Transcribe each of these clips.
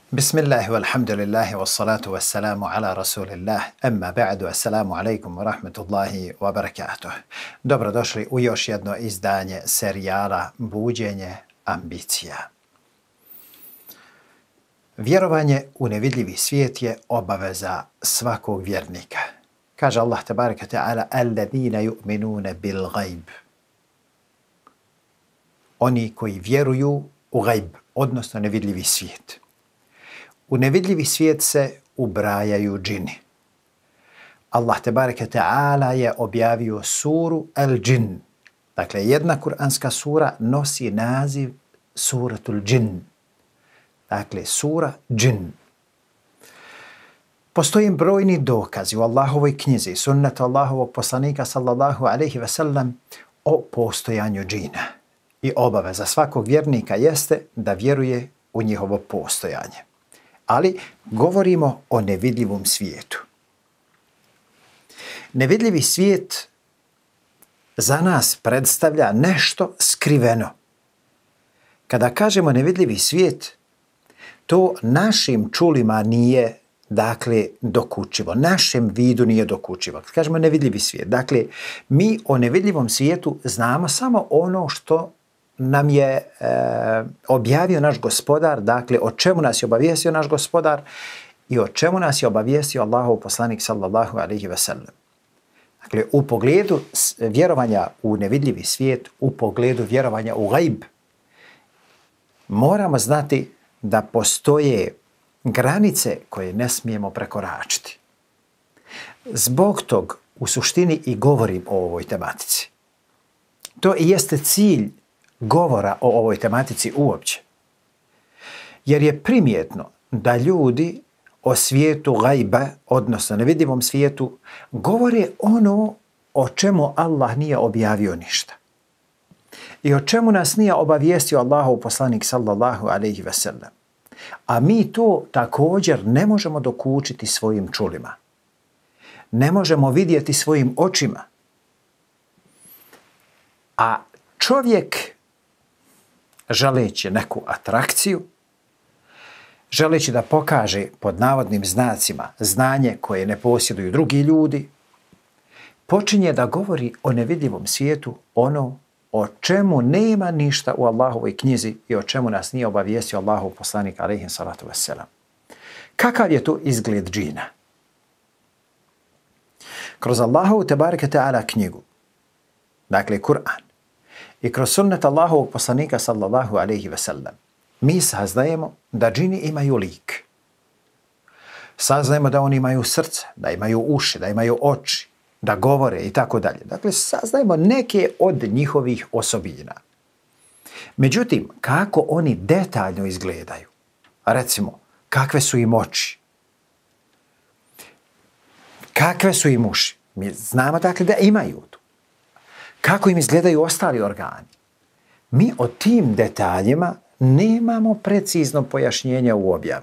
Bismillahi walhamdulillahi wassalatu wassalamu ala rasulillah, amma ba'du, assalamu alaikum wa rahmatullahi wa barakatuh. Dobrodošli u još jedno izdanje serijala Buđenje ambicija. Vjerovanje u nevidljivi svijet je obaveza svakog vjernika. Kaže Allah tabaraka ta'ala, alladhina yu'minuna bil ghaib. Oni koji vjeruju u ghaib, odnosno nevidljivi svijet. U nevidljivi svijet se ubrajaju džini. Allah tebareke ta'ala je objavio suru Al-Džin. Dakle, jedna kuranska sura nosi naziv suratul džin. Dakle, sura džin. Postoji brojni dokazi u Allahovoj knjizi, sunnetu Allahovog poslanika sallallahu alaihi ve sellem o postojanju džina. I obaveza svakog vjernika jeste da vjeruje u njihovo postojanje. Ali govorimo o nevidljivom svijetu. Nevidljivi svijet za nas predstavlja nešto skriveno. Kada kažemo nevidljivi svijet, to našim čulima nije, dokučivo. Našem vidu nije dokučivo. Kad kažemo nevidljivi svijet, mi o nevidljivom svijetu znamo samo ono što nam je objavio naš gospodar, o čemu nas je obavijestio naš gospodar i o čemu nas je obavijestio Allahov poslanik sallallahu alaihi ve sellem. Dakle, u pogledu vjerovanja u nevidljivi svijet, u pogledu vjerovanja u gajb, moramo znati da postoje granice koje ne smijemo prekoračiti. Zbog tog u suštini i govorim o ovoj tematici. To i jeste cilj govora o ovoj tematici uopće. Jer je primjetno da ljudi o svijetu gajba, odnosno nevidljivom svijetu, govore ono o čemu Allah nije objavio ništa. I o čemu nas nije obavijestio Allahov poslanik sallallahu alaihi ve sellem. A mi to također ne možemo dokučiti svojim čulima. Ne možemo vidjeti svojim očima. A čovjek, želeći neku atrakciju, želeći da pokaže pod navodnim znacima znanje koje ne posjeduju drugi ljudi, počinje da govori o nevidljivom svijetu ono o čemu nema ništa u Allahovoj knjizi i o čemu nas nije obavijestio Allahov poslanik alejhi salatu vesselam. Kakav je tu izgled džina? Kroz Allahovu tebareke ta'ala knjigu, dakle Kur'an, i kroz sunnet Allahovog poslanika sallallahu alaihi ve sellem, mi saznajemo da džini imaju lik. Saznajemo da oni imaju srce, da imaju uši, da imaju oči, da govore i tako dalje. Dakle, saznajemo neke od njihovih osobina. Međutim, kako oni detaljno izgledaju? Recimo, kakve su im oči? Kakve su im uši? Mi znamo da imaju to. Kako im izgledaju ostali organi? Mi o tim detaljima nemamo precizno pojašnjenje u objavi.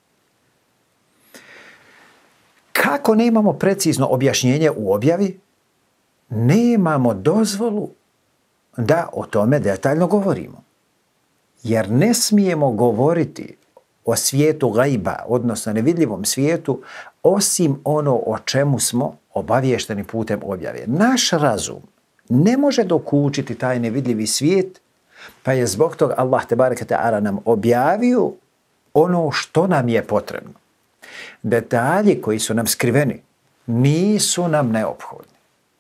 Kako nemamo precizno objašnjenje u objavi? Nemamo dozvolu da o tome detaljno govorimo. Jer ne smijemo govoriti o svijetu gajba, odnosno nevidljivom svijetu, osim ono o čemu smo obaviješteni putem objave. Naš razum ne može dokučiti taj nevidljivi svijet, pa je zbog toga Allah tebareke ta'ala nam objavio ono što nam je potrebno. Detalji koji su nam skriveni nisu nam neophodni.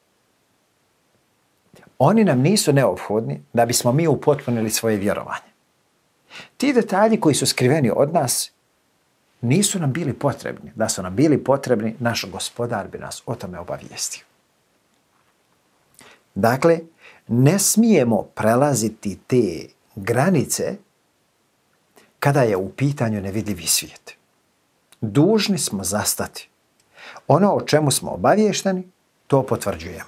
Oni nam nisu neophodni da bismo mi upotpunili svoje vjerovanje. Ti detalji koji su skriveni od nas nisu nam bili potrebni. Da su nam bili potrebni, naš gospodar bi nas o tome obavijestio. Dakle, ne smijemo prelaziti te granice kada je u pitanju nevidljivi svijet. Dužni smo zastati. Ono o čemu smo obavješteni, to potvrđujemo.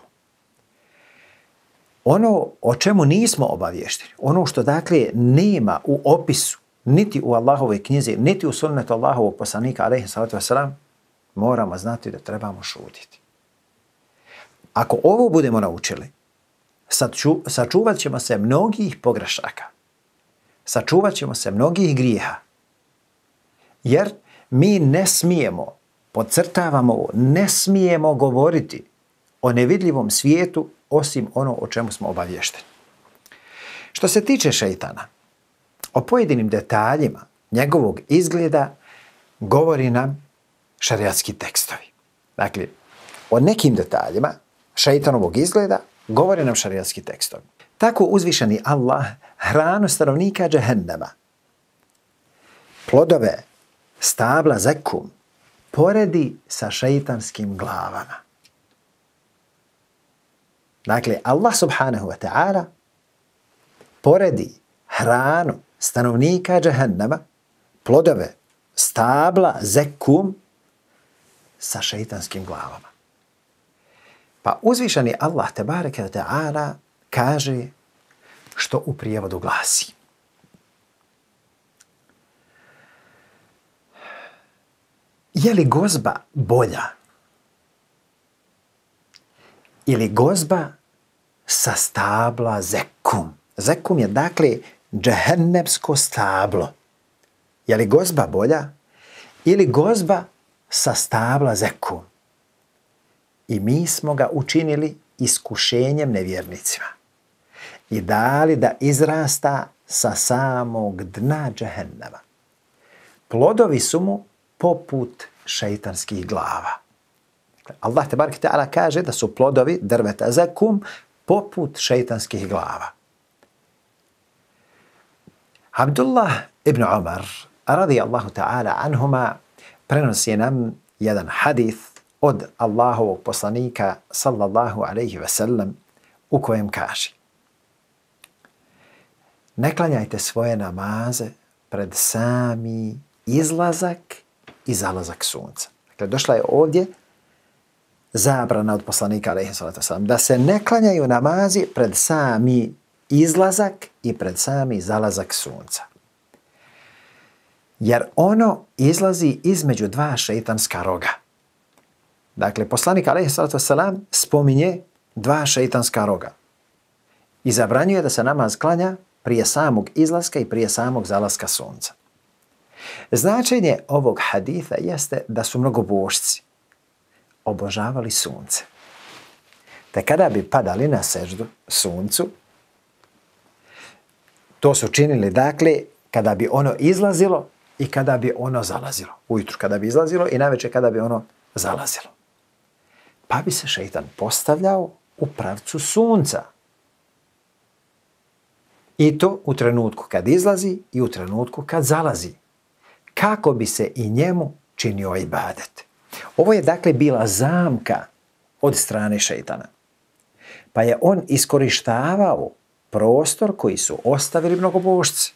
Ono o čemu nismo obavješteni, ono što nema u opisu, niti u Allahovoj knjizi, niti u sunnetu Allahovog poslanika alejhi salatu vesselam, moramo znati da trebamo šutiti. Ako ovo budemo naučili, sačuvat ćemo se mnogih pogrešaka. Sačuvat ćemo se mnogih grijeha. Jer mi ne smijemo, podcrtavamo ovo, ne smijemo govoriti o nevidljivom svijetu osim ono o čemu smo obavješteni. Što se tiče šejtana, o pojedinim detaljima njegovog izgleda govori nam šerijatski tekstovi. Dakle, o nekim detaljima šejtanovog izgleda govori nam šerijatski tekstovi. Tako uzvišeni Allah hranu stanovnika džehennema, plodove stabla zekum, poredi sa šejtanskim glavama. Dakle, Allah subhanahu wa ta'ala poredi hranu stanovnika džehennema, plodove stabla zekum sa šejtanskim glavama. Pa uzvišeni Allah tebareke ve ta'ala kaže što u prijevodu glasi: je li gozba bolja ili gozba sa stabla zekum? Zekum je dakle džehennemsko stablo. Je li gozba bolja ili gozba sa stabla zekum? I mi smo ga učinili iskušenjem nevjernicima i dali da izrasta sa samog dna džehennema. Plodovi su mu poput šejtanskih glava. Allah tebareke ta'ala kaže da su plodovi drveta zekum poput šejtanskih glava. Abdullah ibn Umar radijallahu ta'ala anhuma prenosi nam jedan hadith od Allahovog poslanika sallallahu alaihi ve sellem u kojem kaže: ne klanjajte svoje namaze pred sami izlazak i zalazak sunca. Dakle, došla je ovdje zabrana od poslanika alejhi salatu vesselam da se ne klanjaju namazi pred sami izlazak i pred sami zalazak sunca. Jer ono izlazi između dva šejtanska roga. Dakle, poslanik alejhi salatu vesselam spominje dva šejtanska roga i zabranjuje da se namaz klanja prije samog izlaska i prije samog zalaska sunca. Značenje ovog haditha jeste da su mnogobožci obožavali sunce. Te kada bi padali na seždu suncu, to su činili dakle kada bi ono izlazilo i kada bi ono zalazilo. Ujutru kada bi izlazilo i navečer kada bi ono zalazilo. Pa bi se šejtan postavljao u pravcu sunca. I to u trenutku kad izlazi i u trenutku kad zalazi. Kako bi se i njemu činio ibadet. Ovo je dakle bila zamka od strane šejtana. Pa je on iskorištavao prostor koji su ostavili mnogobožci.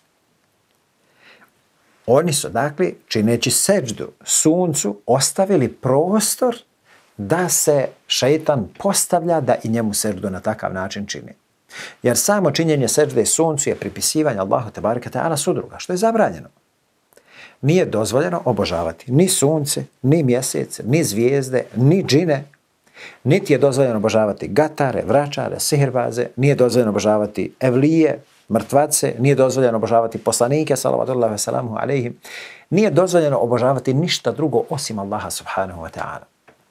Oni su dakle, čineći seđdu suncu, ostavili prostor da se šejtan postavlja da i njemu seđdu na takav način čini. Jer samo činjenje seđde suncu je pripisivanje Allahu tebareke ta'ala sudruga, što je zabranjeno. Nije dozvoljeno obožavati ni sunce, ni mjesec, ni zvijezde, ni džine. Niti je dozvoljeno obožavati gatare, vračare, sihirbaze, nije dozvoljeno obožavati evlije, mrtvace, nije dozvoljeno obožavati poslanike, salavatullahi wa salamu alejhim. Nije dozvoljeno obožavati ništa drugo osim Allaha subhanahu wa ta'ala.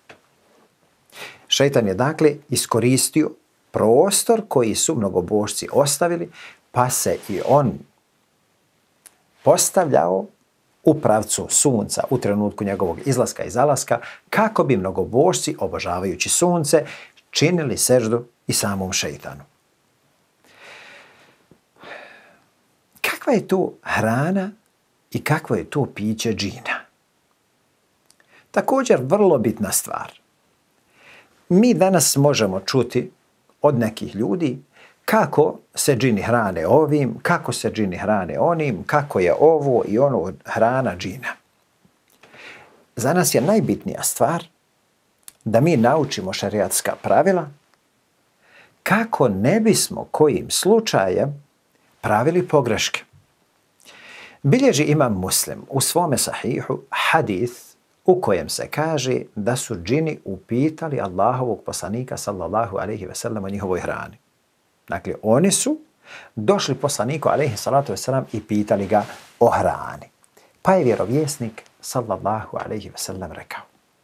Šejtan je dakle iskoristio prostor koji su mnogobožci ostavili, pa se i on postavljao u pravcu sunca u trenutku njegovog izlaska i zalaska, kako bi mnogobožci, obožavajući sunce, činili seždu i samom šejtanu. Kakva je to hrana i kakvo je to piće džina? Također vrlo bitna stvar. Mi danas možemo čuti od nekih ljudi kako se džini hrane ovim, kako se džini hrane onim, kako je ovo i ono hrana džina. Za nas je najbitnija stvar da mi naučimo šerijatska pravila kako ne bismo kojim slučajem pravili pogreške. Bilježi imam Muslim u svome sahihu hadith u kojem se kaže da su džini upitali Allahovog poslanika sallallahu alejhi ve sellem o njihovoj hrani. Dakle, oni su došli poslaniku alejhi salatu vesselam i pitali ga o hrani. Pa je vjerovjesnik sallallahu alejhi ve sellem rekao: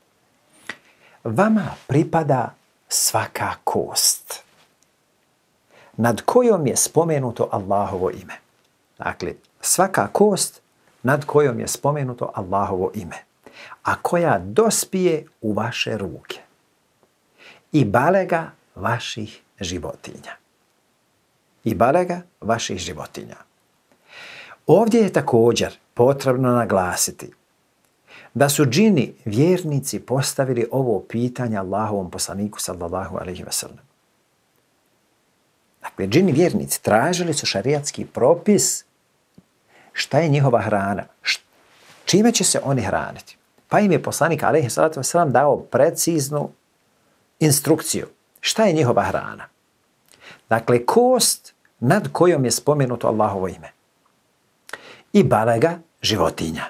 vama pripada svaka kost nad kojom je spomenuto Allahovo ime. Dakle, svaka kost nad kojom je spomenuto Allahovo ime, a koja dospije u vaše ruke i balega vaših životinja. I balega vaših životinja. Ovdje je također potrebno naglasiti da su džini vjernici postavili ovo pitanje Allahovom poslaniku sallallahu alejhi ve sellem. Dakle, džini vjernici tražili su šarijatski propis šta je njihova hrana, čime će se oni hraniti. Pa im je poslanik alejhi salatu vesselam dao preciznu instrukciju šta je njihova hrana. Dakle, kost nad kojom je spomenuto Allahovo ime i balega životinja.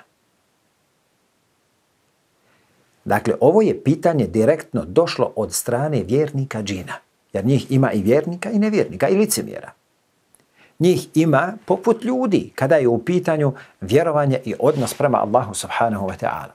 Dakle, ovo je pitanje direktno došlo od strane vjernika džina. Jer njih ima i vjernika i nevjernika i licemjera. Njih ima poput ljudi kada je u pitanju vjerovanje i odnos prema Allahu subhanahu wa ta'ala.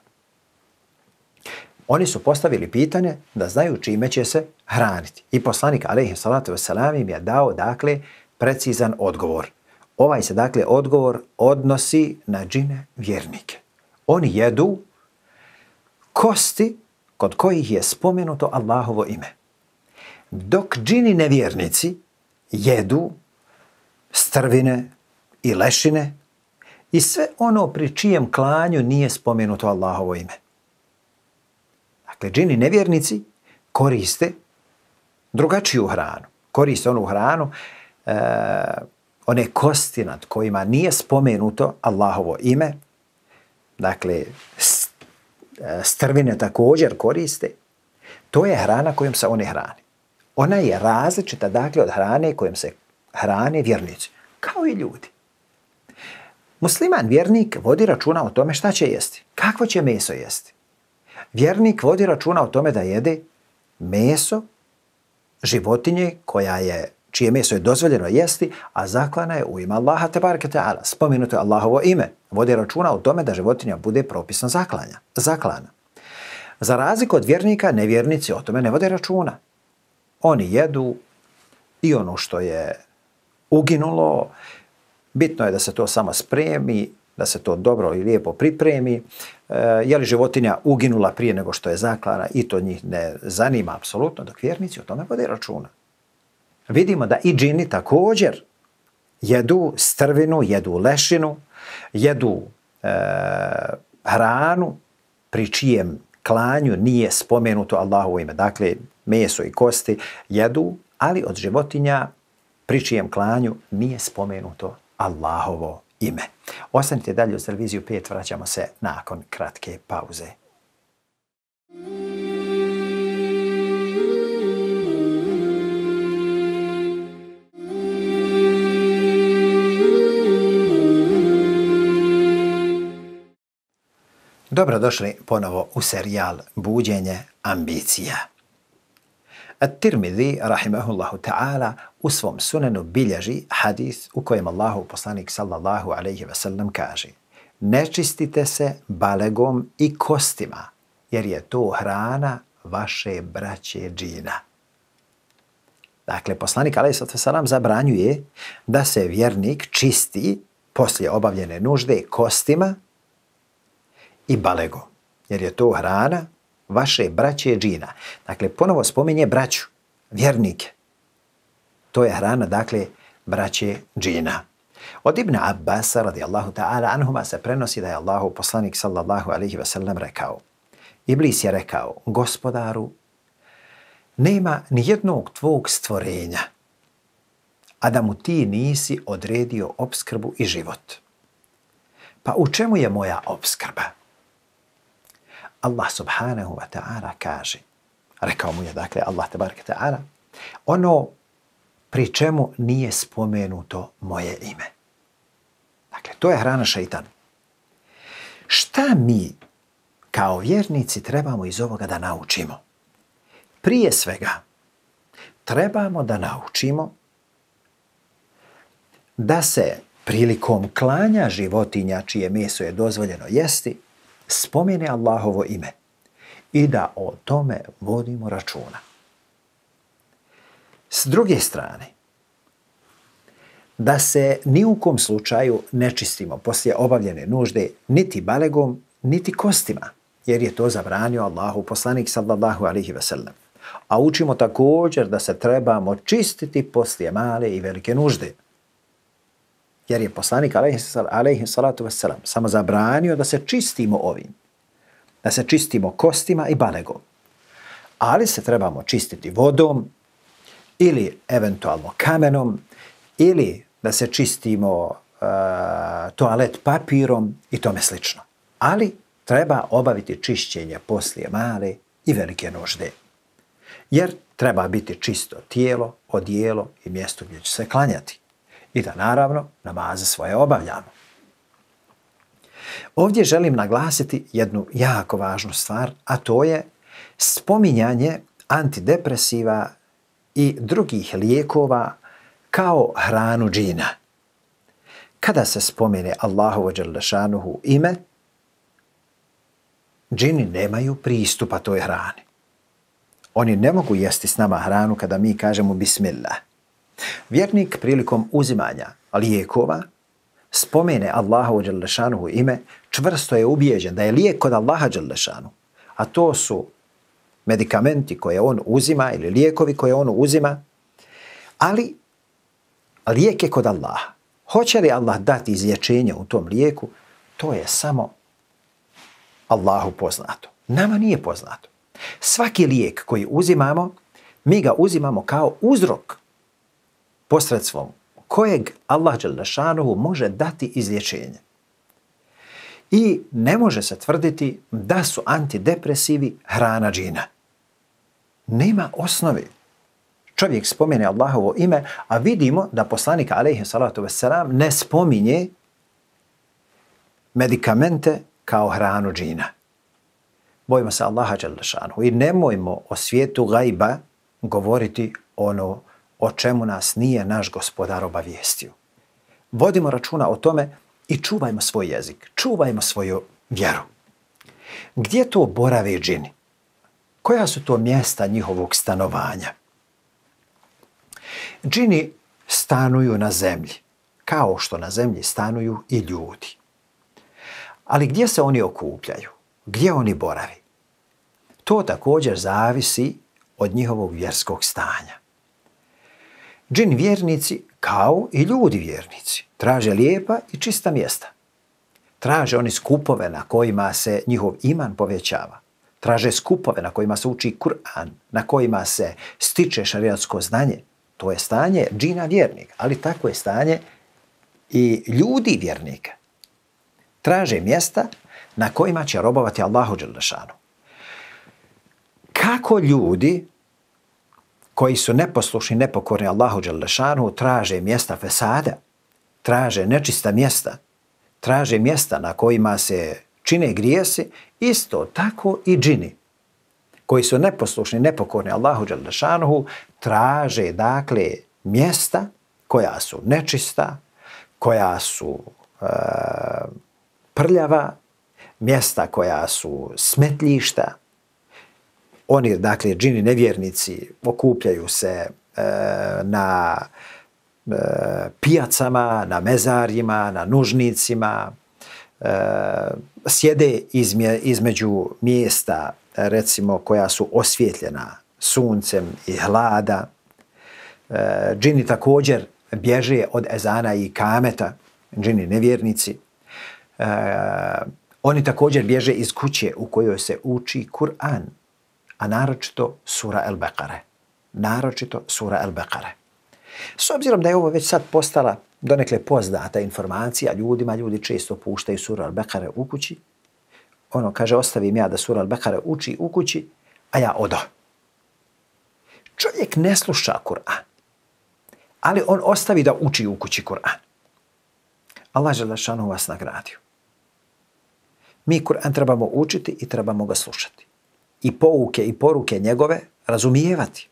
Oni su postavili pitanje da znaju čime će se hraniti. I poslanik alejhi salatu vesselam im je dao, dakle, precizan odgovor. Ovaj se, dakle, odgovor odnosi na džine vjernike. Oni jedu kosti kod kojih je spomenuto Allahovo ime. Dok džini nevjernici jedu strvine i lešine i sve ono pri čijem klanju nije spomenuto Allahovo ime. Dakle, džini nevjernici koriste drugačiju hranu. Koriste onu hranu, one kosti nad kojima nije spomenuto Allahovo ime. Dakle, strvine također koriste. To je hrana kojom se oni hrani. Ona je različita, dakle, od hrane kojom se hrane vjernici, kao i ljudi. Musliman vjernik vodi računa o tome šta će jesti, kakvo će meso jesti. Vjernik vodi računa o tome da jede meso životinje čije meso je dozvoljeno jesti, a zaklana je u ime Allaha tebareke ta'ala. Spomenuto je Allahovo ime. Vodi računa o tome da životinja bude propisno zaklana. Za razliku od vjernika, nevjernici o tome ne vode računa. Oni jedu i ono što je uginulo, bitno je da se to samo spremi, da se to dobro i lijepo pripremi. Je li životinja uginula prije nego što je zaklana, i to njih ne zanima apsolutno, dok vjernici o tome vode računa. Vidimo da i džini također jedu strvinu, jedu lešinu, jedu hranu pri čijem klanju nije spomenuto Allahovo ime. Dakle, meso i kosti jedu, ali od životinja pri čijem klanju nije spomenuto Allahovo ime. Ostanite dalje uz televiziju 5, vraćamo se nakon kratke pauze. Dobrodošli ponovo u serijal Buđenje ambicija. At-Tirmidhi, rahimahullahu ta'ala, u svom sunenu bilježi hadis u kojem Allahov poslanik sallallahu alejhi ve sellem kaže: ne čistite se balegom i kostima, jer je to hrana vaše braće džina. Dakle, poslanik alejhi ve sellem zabranjuje da se vjernik čisti poslije obavljene nužde kostima i balegom, jer je to hrana vaše braće džina. Dakle, ponovo spominje braću, vjernike. To je hrana, dakle, braće džina. Od Ibn Abbasa, radijallahu ta'ala anhuma, se prenosi da je Allahov poslanik sallallahu alejhi ve sellem rekao: Iblis je rekao: Gospodaru, nema ni jednog tvog stvorenja, a da mu ti nisi odredio opskrbu i život. Pa u čemu je moja opskrba? Allah subhanahu wa ta'ala kaže, rekao mu je, dakle, Allah tebareke ta'ala, ono pri čemu nije spomenuto moje ime. Dakle, to je hrana šeitanu. Šta mi kao vjernici trebamo iz ovoga da naučimo? Prije svega, trebamo da naučimo da se prilikom klanja životinja čije meso je dozvoljeno jesti, spomene Allahovo ime i da o tome vodimo računa. S druge strane, da se ni u kom slučaju ne čistimo poslije obavljene nužde niti balegom, niti kostima, jer je to zabranio Allahu poslanik sallallahu alejhi ve sellem. A učimo također da se trebamo čistiti poslije male i velike nužde. Jer je poslanik alejhi salatu vesselam samo zabranio da se čistimo ovim. Da se čistimo kostima i balegom. Ali se trebamo čistiti vodom ili eventualno kamenom ili da se čistimo toalet papirom i tome slično. Ali treba obaviti čišćenje poslije male i velike nužde. Jer treba biti čisto tijelo, odijelo i mjesto gdje će se klanjati. I da naravno namaze svoje obavljamo. Ovdje želim naglasiti jednu jako važnu stvar, a to je spominjanje antidepresiva i drugih lijekova kao hranu džina. Kada se spomene Allahovo dželle šanuhu ime, džini nemaju pristupa toj hrani. Oni ne mogu jesti s nama hranu kada mi kažemo bismillah. Vjernik prilikom uzimanja lijekova spomene Allahovo dželle šanuhu ime, čvrsto je ubijeđen da je lijek kod Allaha dželle šanuhu, a to su medikamenti koje on uzima ili lijekovi koje on uzima, ali lijek je kod Allaha. Hoće li Allah dati izlječenje u tom lijeku, to je samo Allahu poznato. Nama nije poznato. Svaki lijek koji uzimamo, mi ga uzimamo kao uzrok posredstvom kojeg Allah dželle šanuhu može dati izlječenje. I ne može se tvrditi da su antidepresivi hrana džina. Nema osnove. Čovjek spomene Allahovo ime, a vidimo da poslanik alejhi salatu vesselam ne spominje medikamente kao hranu džina. Bojimo se Allaha dželle šanuhu i nemojmo o svijetu gajba govoriti ono o čemu nas nije naš gospodar obavijestio. Vodimo računa o tome i čuvajmo svoj jezik, čuvajmo svoju vjeru. Gdje to borave džini? Koja su to mjesta njihovog stanovanja? Džini stanuju na zemlji, kao što na zemlji stanuju i ljudi. Ali gdje se oni okupljaju? Gdje oni boravi? To također zavisi od njihovog vjerskog stanja. Džin vjernici, kao i ljudi vjernici, traže lijepa i čista mjesta. Traže oni skupove na kojima se njihov iman povećava. Traže skupove na kojima se uči Kur'an, na kojima se stiče šarijatsko znanje. To je stanje džina vjernika, ali tako je stanje i ljudi vjernika. Traže mjesta na kojima će robovati Allahu dželle šanuhu. Kako ljudi koji su neposlušni, nepokorni Allahu dželle šanuhu traže mjesta fesada, traže nečista mjesta, traže mjesta na kojima se čine grijesi, isto tako i džini koji su neposlušni, nepokorni Allahu dželle šanuhu traže dakle mjesta koja su nečista, koja su prljava, mjesta koja su smetljišta. Oni, dakle, džini nevjernici okupljaju se na pijacama, na mezarjima, na nužnicima, sjede između mjesta, recimo, koja su osvjetljena suncem i hlada. Džini također bježe od ezana i kameta, džini nevjernici. Oni također bježe iz kuće u kojoj se uči Kur'an, a naročito sura El-Bekare. Naročito sura El-Bekare. S obzirom da je ovo već sad postala donekle poznata informacija ljudima, ljudi često puštaju sura El-Bekare u kući. Ono kaže, ostavim ja da sura El-Bekare uči u kući, a ja odo. Čovjek ne sluša Kur'an, ali on ostavi da uči u kući Kur'an. Allah dželle šanuhu vas nagradio. Mi Kur'an trebamo učiti i trebamo ga slušati. I pouke i poruke njegove razumijevati.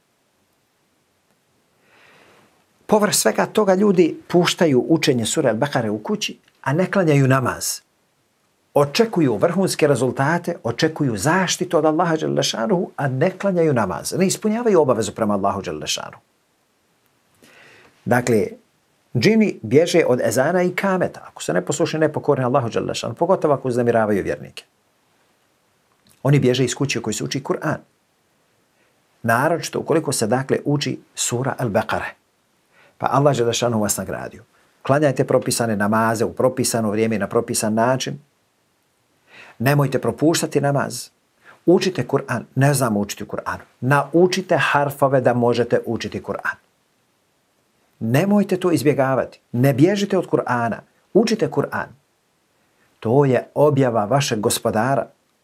Povrh svega toga ljudi puštaju učenje sure El-Bekare u kući, a ne klanjaju namaz. očekuju vrhunske rezultate, očekuju zaštitu od Allaha dželle šanuhu, a ne klanjaju namaz, ne ispunjavaju obavezu prema Allahu dželle šanuhu. Dakle, džini bježe od ezana i kameta, ako se ne poslušaju nepokorni Allahu dželle šanuhu, pogotovo ako uznemiravaju vjernike. Oni bježe iz kuće u kojoj se uči Kur'an. Naročito ukoliko se dakle uči sura Al-Baqara. Pa Allah dželle šanuhu vas nagradio. Klanjajte propisane namaze u propisano vrijeme i na propisan način. Nemojte propuštati namaz. Učite Kur'an. Ne znamo učiti Kur'an. Naučite harfove da možete učiti Kur'an. Nemojte to izbjegavati. Ne bježite od Kur'ana. Učite Kur'an. To je objava vašeg gospodara.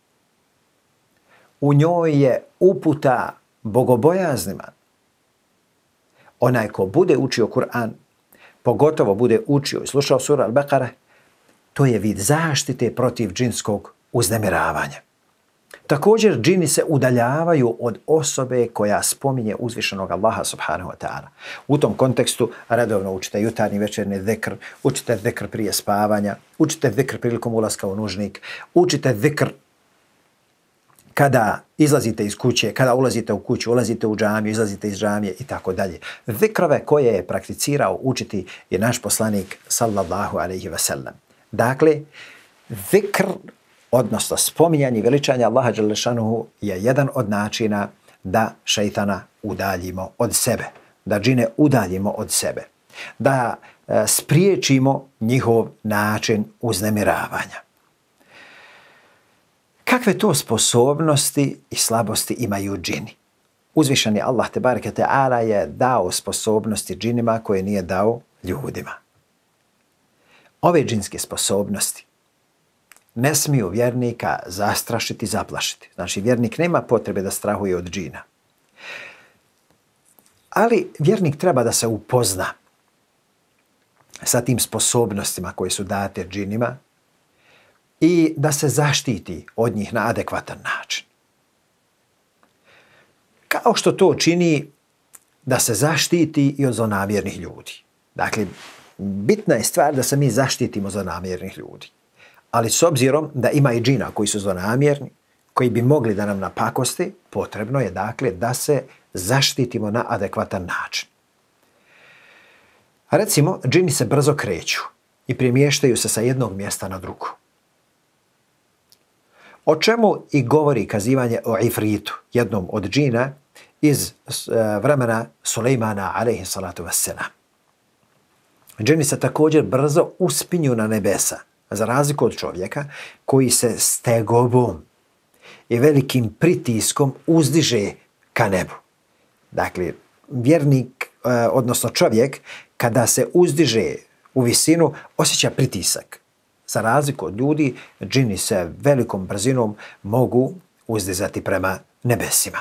U njoj je uputa bogobojaznima. Onaj ko bude učio Kur'an, pogotovo bude učio i slušao sura Al-Baqara, to je vid zaštite protiv džinskog uznemiravanja. Također, džini se udaljavaju od osobe koja spominje uzvišenog Allaha subhanahu wa ta'ala. U tom kontekstu redovno učite jutarnji večerni zikr, učite zikr prije spavanja, učite zikr prilikom ulaska u nužnik, učite zikr kada izlazite iz kuće, kada ulazite u kuću, ulazite u džamiju, izlazite iz džamije i tako dalje. Zikrove koje je prakticirao učiti je naš poslanik sallallahu alaihi wa sallam. Dakle, zikr, odnosno spominjanje i veličanje Allaha dželle šanuhu je jedan od načina da šejtana udaljimo od sebe, da džine udaljimo od sebe, da spriječimo njihov način uznemiravanja. Kakve to sposobnosti i slabosti imaju džini? Uzvišeni Allah tebareke ta'ala je dao sposobnosti džinima koje nije dao ljudima. Ove džinske sposobnosti ne smiju vjernika zastrašiti, zaplašiti. Znači, vjernik nema potrebe da strahuje od džina. Ali vjernik treba da se upozna sa tim sposobnostima koje su date džinima i da se zaštiti od njih na adekvatan način. Kao što to čini da se zaštiti i od zlonamjernih ljudi. Dakle, bitna je stvar da se mi zaštitimo od zlonamjernih ljudi. Ali s obzirom da ima i džina koji su zlonamjerni, koji bi mogli da nam napakosti, potrebno je dakle da se zaštitimo na adekvatan način. Recimo, džini se brzo kreću i premještaju se sa jednog mjesta na drugo. O čemu i govori kazivanje o Ifritu, jednom od džina iz vremena Sulejmana alejhi salatu vesselam. Džini se također brzo uspinju na nebesa, za razliku od čovjeka koji se stegobom i velikim pritiskom uzdiže ka nebu. Dakle, vjernik, odnosno čovjek, kada se uzdiže u visinu, osjeća pritisak. Za razliku od ljudi, džini se velikom brzinom mogu uzdizati prema nebesima.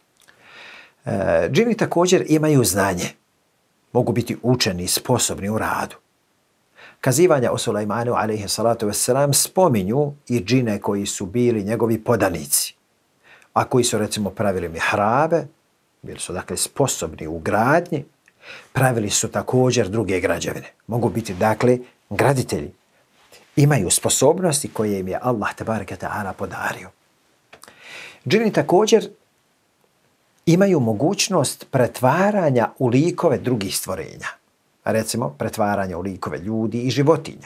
Džini također imaju znanje. Mogu biti učeni, sposobni u radu. Kazivanja o Sulejmanu alejhi salatu vesselam spominju i džine koji su bili njegovi podanici, a koji su recimo pravili mihrabe, bili su dakle sposobni u gradnji, pravili su također druge građevine. Mogu biti dakle graditelji. Imaju sposobnosti koje im je Allah tebareke ta'ala podario. Džini također imaju mogućnost pretvaranja u likove drugih stvorenja. Recimo, pretvaranja u likove ljudi i životinja.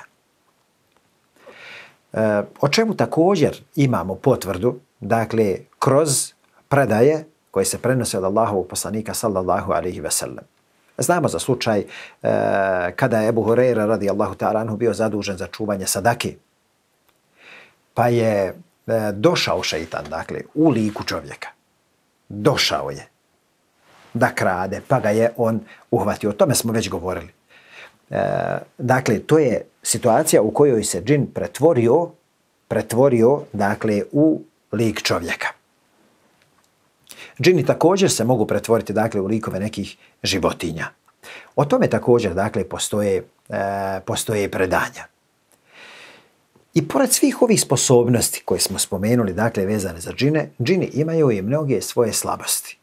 O čemu također imamo potvrdu, dakle, kroz predaje koje se prenose od Allahovog poslanika sallallahu alaihi ve sellem. Znamo za slučaj kada je Ebu Hureyre radijallahu ta'ala anhu bio zadužen za čuvanje sadake. Pa je došao šeitan, dakle, u liku čovjeka. Došao je da krade, pa ga je on uhvatio. O tome smo već govorili. Dakle, to je situacija u kojoj se džin pretvorio dakle, u lik čovjeka. Džini također se mogu pretvoriti dakle, u likove nekih životinja. O tome također dakle, postoje predanja. I pored svih ovih sposobnosti koje smo spomenuli, dakle, vezane za džine, džini imaju i mnoge svoje slabosti.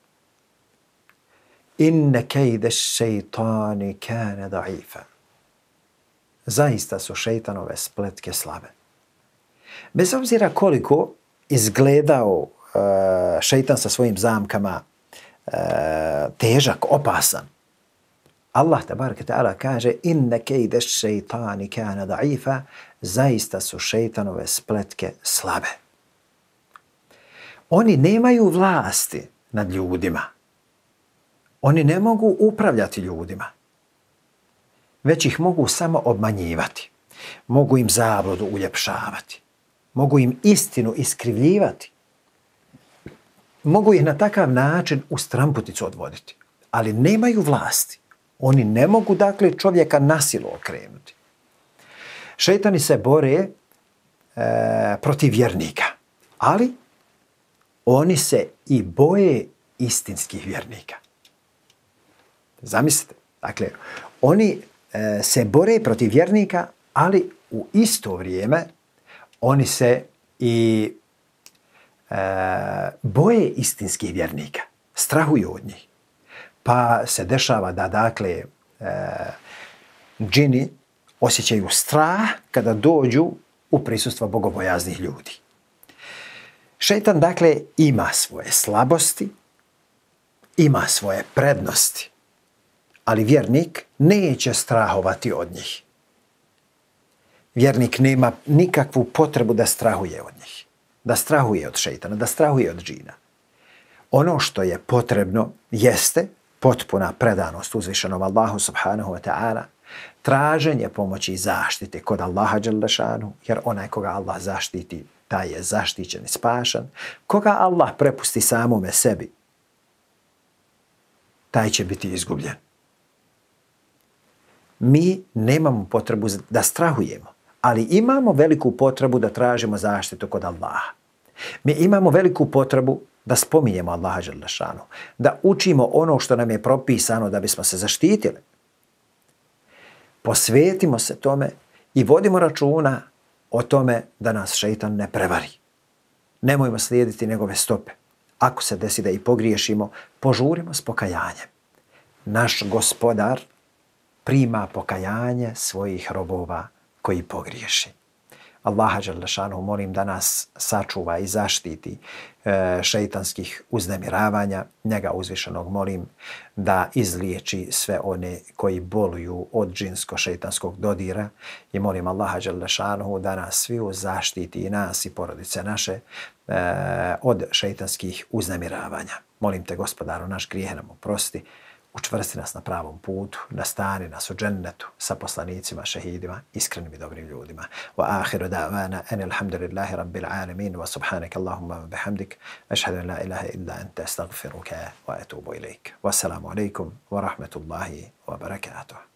Inne kejde šeitani kane da'ifa. Zaista su šeitanove spletke slabe. Bez obzira koliko izgledao šeitan sa svojim zamkama težak, opasan, Allah tabaraka ta'ala kaže inne kejde šeitani kana da'ifa, zaista su šeitanove spletke slabe. Oni nemaju vlasti nad ljudima. Oni ne mogu upravljati ljudima, već ih mogu samo obmanjivati. Mogu im zabludu uljepšavati. Mogu im istinu iskrivljivati. Mogu ih na takav način u stramputicu odvoditi. Ali nemaju vlasti. Oni ne mogu, dakle, čovjeka na silu okrenuti. Šejtani se bore protiv vjernika, ali oni se i boje istinskih vjernika. Zamislite, dakle, oni se bore protiv vjernika, ali u isto vrijeme oni se i boje istinskih vjernika, strahuju od njih. Pa se dešava da, dakle, džini osjećaju strah kada dođu u prisustvo bogobojaznih ljudi. Šejtan, dakle, ima svoje slabosti, ima svoje prednosti, ali vjernik neće strahovati od njih. Vjernik nema nikakvu potrebu da strahuje od njih, da strahuje od šejtana, da strahuje od džina. Ono što je potrebno jeste potpuna predanost uzvišenom Allahu subhanahu wa ta'ala, traženje pomoći i zaštite kod Allaha dželle šanuhu, jer onaj koga Allah zaštiti, taj je zaštićen i spašan. Koga Allah prepusti samome sebi, taj će biti izgubljen. Mi nemamo potrebu da strahujemo, ali imamo veliku potrebu da tražimo zaštitu kod Allaha. Mi imamo veliku potrebu da spominjemo Allaha dželle šanuhu, da učimo ono što nam je propisano da bismo se zaštitili. Posvetimo se tome i vodimo računa o tome da nas šejtan ne prevari. Nemojmo slijediti njegove stope. Ako se desi da i pogriješimo, požurimo s pokajanjem. Naš Gospodar prima pokajanje svojih robova koji pogriješi. Allaha dželle šanuhu molim da nas sačuva i zaštiti šejtanskih uznemiravanja. Njega uzvišenog molim da izliječi sve one koji boluju od džinsko-šejtanskog dodira i molim Allaha dželle šanuhu da nas sviju zaštiti i nas i porodice naše od šejtanskih uznemiravanja. Molim te, Gospodaru naš, grijehe nam oprosti, učvrsti nas na pravom putu, nastani nas u džennetu sa poslanicima, šehidima, iskrenim i dobrim ljudima. Wa ahiru da'vana anil hamdulillahi rabbil alamin wa subhanaka Allahumma wa bihamdik ashhadu an la ilaha illa anta astaghfiruka wa atubu ilaik. Wassalamu alaikum wa rahmatullahi wa barakatuh.